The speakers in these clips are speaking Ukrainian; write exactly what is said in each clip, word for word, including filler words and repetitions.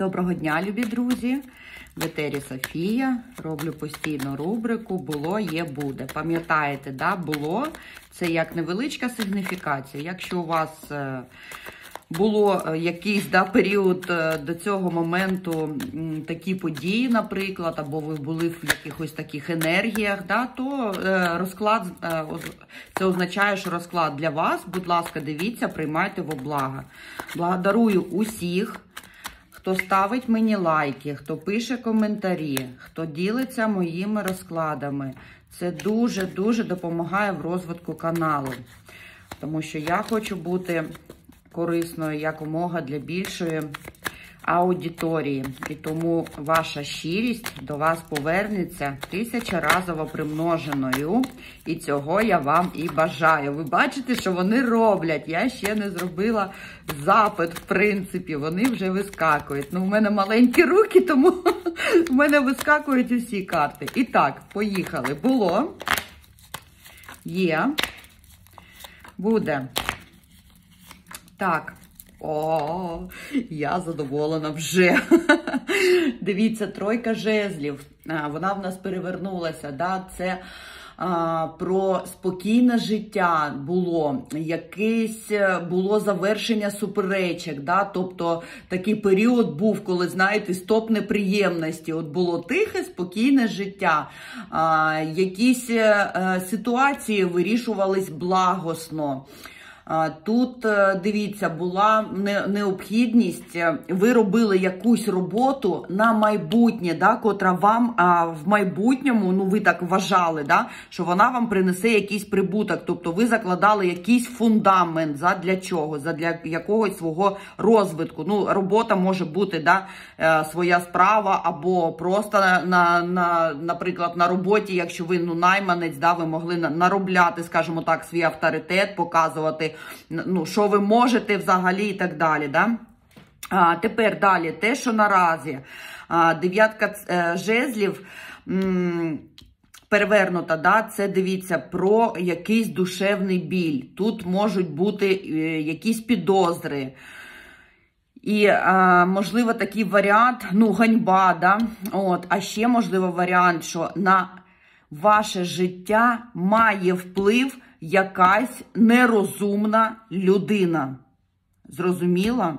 Доброго дня, любі друзі! В етері Софія. Роблю постійно рубрику «Було, є, буде». Пам'ятаєте, да? Було – це як невеличка сигніфікація. Якщо у вас було якийсь да, період до цього моменту такі події, наприклад, або ви були в якихось таких енергіях, да, то розклад, це означає, що розклад для вас. Будь ласка, дивіться, приймайте во благо. Благодарую усіх, хто ставить мені лайки, хто пише коментарі, хто ділиться моїми розкладами. Це дуже-дуже допомагає в розвитку каналу. Тому що я хочу бути корисною якомога для більшої аудиторії. І тому ваша щирість до вас повернеться тисячаразово примноженою. І цього я вам і бажаю. Ви бачите, що вони роблять. Я ще не зробила запит, в принципі. Вони вже вискакують. Ну, в мене маленькі руки, тому в мене вискакують усі карти. І так, поїхали. Було. Є. Буде. Так. О, я задоволена вже. Дивіться, тройка жезлів. Вона в нас перевернулася. Да? Це а, про спокійне життя було. Якесь було завершення суперечок. Да? Тобто такий період був, коли, знаєте, стоп неприємності. От було тихе, спокійне життя. А, якісь а, ситуації вирішувались благосно. Тут, дивіться, була необхідність, ви робили якусь роботу на майбутнє, да, котра вам а, в майбутньому, ну ви так вважали, да, що вона вам принесе якийсь прибуток, тобто ви закладали якийсь фундамент, задля чого, задля якогось свого розвитку. Ну, робота може бути, да, своя справа, або просто, на, на, наприклад, на роботі, якщо ви ну, найманець, да, ви могли наробляти, скажімо так, свій авторитет, показувати, ну, що ви можете взагалі і так далі. Да? А, тепер далі, те, що наразі. А, дев'ятка е, жезлів м, перевернута, да? Це, дивіться, про якийсь душевний біль. Тут можуть бути е, якісь підозри. І, а, можливо, такий варіант, ну, ганьба, да? От, а ще, можливо, варіант, що на ваше життя має вплив якась нерозумна людина. Зрозуміла?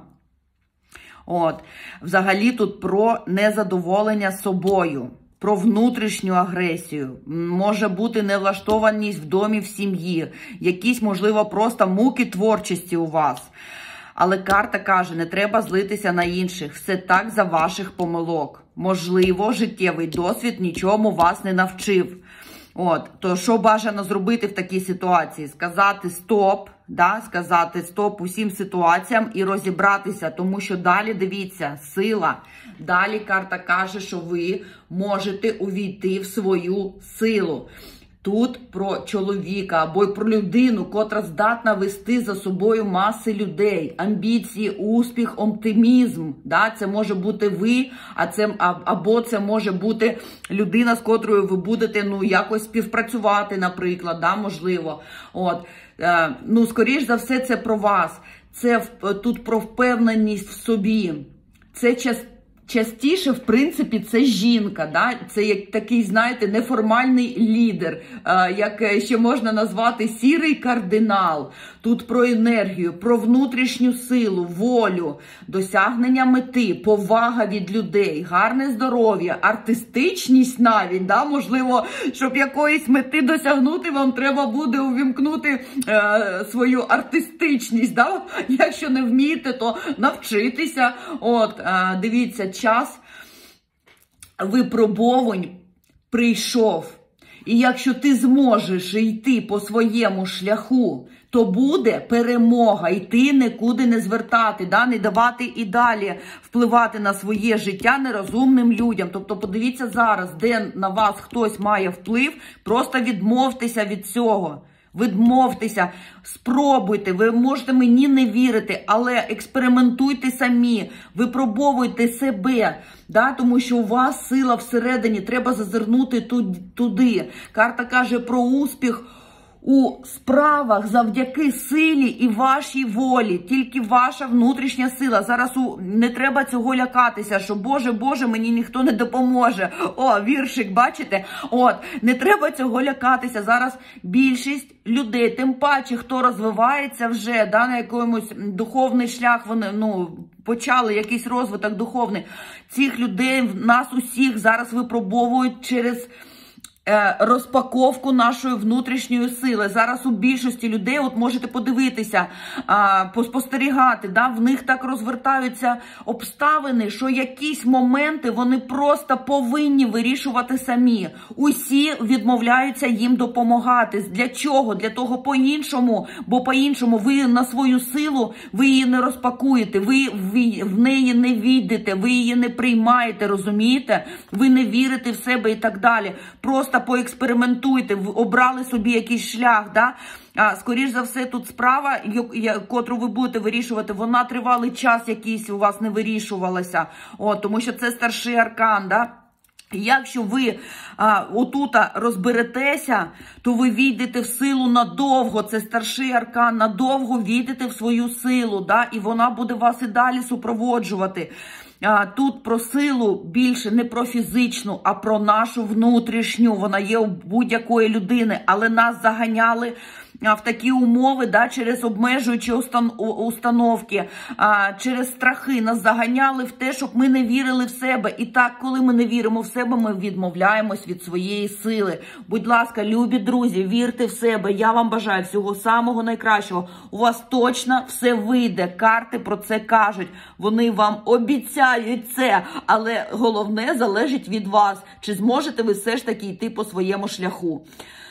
От. Взагалі тут про незадоволення собою, про внутрішню агресію. Може бути невлаштованість в домі, в сім'ї. Якісь, можливо, просто муки творчості у вас. Але карта каже, не треба злитися на інших. Все так за ваших помилок. Можливо, життєвий досвід нічому вас не навчив. От, то що бажано зробити в такій ситуації? Сказати стоп, да? Сказати стоп усім ситуаціям і розібратися, тому що далі, дивіться, сила. Далі карта каже, що ви можете увійти в свою силу. Тут про чоловіка або про людину, котра здатна вести за собою маси людей. Амбіції, успіх, оптимізм. Да? Це може бути ви, а це, або це може бути людина, з котрою ви будете ну, якось співпрацювати, наприклад, да? Можливо. От. Е, ну, скоріш за все, це про вас. Це тут про впевненість в собі. Це частина. Частіше, в принципі, це жінка, да? Це як такий, знаєте, неформальний лідер, як ще можна назвати сірий кардинал. Тут про енергію, про внутрішню силу, волю, досягнення мети, повага від людей, гарне здоров'я, артистичність навіть, да? Можливо, щоб якоїсь мети досягнути, вам треба буде увімкнути е, свою артистичність, да? Якщо не вмієте, то навчитися. От, е, дивіться, час випробувань прийшов. І якщо ти зможеш йти по своєму шляху, то буде перемога. І ти нікуди не звертати, да? Не давати і далі впливати на своє життя нерозумним людям. Тобто подивіться зараз, де на вас хтось має вплив, просто відмовтеся від цього. Відмовтеся, спробуйте, ви можете мені не вірити, але експериментуйте самі, випробовуйте себе, да? Тому що у вас сила всередині, треба зазирнути туди. Карта каже про успіх у справах завдяки силі і вашій волі. Тільки ваша внутрішня сила. Зараз у... не треба цього лякатися, що Боже, Боже, мені ніхто не допоможе. О, віршик, бачите? От, не треба цього лякатися. Зараз більшість людей, тим паче, хто розвивається вже, да, на якомусь духовний шлях, вони, ну, почали якийсь розвиток духовний. Цих людей, нас усіх зараз випробовують через розпаковку нашої внутрішньої сили. Зараз у більшості людей, от можете подивитися, поспостерігати, да, в них так розвертаються обставини, що якісь моменти вони просто повинні вирішувати самі. Усі відмовляються їм допомагати. Для чого? Для того по-іншому, бо по-іншому ви на свою силу, ви її не розпакуєте, ви в неї не війдете, ви її не приймаєте, розумієте? Ви не вірите в себе і так далі. Просто поекспериментуйте, обрали собі якийсь шлях, да? А, скоріш за все, тут справа, котру ви будете вирішувати, вона тривалий час якийсь у вас не вирішувалася, О, тому що це старший аркан, да? Якщо ви а, отута розберетеся, то ви війдете в силу надовго, це старший аркан, надовго війдете в свою силу, да? І вона буде вас і далі супроводжувати. А, тут про силу більше не про фізичну, а про нашу внутрішню. Вона є у будь-якої людини, але нас заганяли в такі умови, да, через обмежуючі установки, а, через страхи. Нас заганяли в те, щоб ми не вірили в себе. І так, коли ми не віримо в себе, ми відмовляємось від своєї сили. Будь ласка, любі друзі, вірте в себе. Я вам бажаю всього самого найкращого. У вас точно все вийде. Карти про це кажуть. Вони вам обіцяють це. Але головне залежить від вас. Чи зможете ви все ж таки йти по своєму шляху.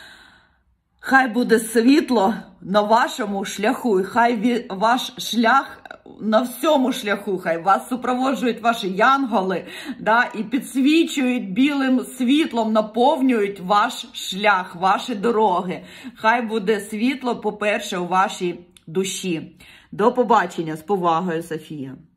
Хай буде світло на вашому шляху, і хай ваш шлях на всьому шляху, хай вас супроводжують ваші янголи, да, і підсвічують білим світлом, наповнюють ваш шлях, ваші дороги. Хай буде світло, по-перше, у вашій душі. До побачення, з повагою, Софія.